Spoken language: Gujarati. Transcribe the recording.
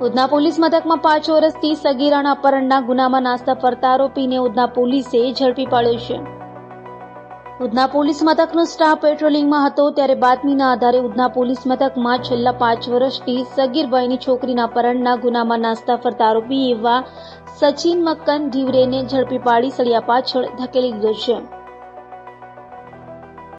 ઉધના પોલીસ મથકમાં 5 વર્ષથી સગીરાના અપહરણના ગુનામાં નાસ્તા ફરતા આરોપીને ઉધના પોલીસે ઝડપી પાડ્યો છે. ઉધના પોલીસ મથકનો સ્ટાફ પેટ્રોલિંગમાં હતો ત્યારે બાતમીના આધારે ઉધના પોલીસ મથકમાં છેલ્લા 5 વર્ષથી સગીરભાઈની છોકરીના અપહરણના ગુનામાં નાસ્તા ફરતા આરોપી એવા સચિન મક્કન ઢીવરેને ઝડપી પાડી સળિયા પાછળ ધકેલી દીધો છે.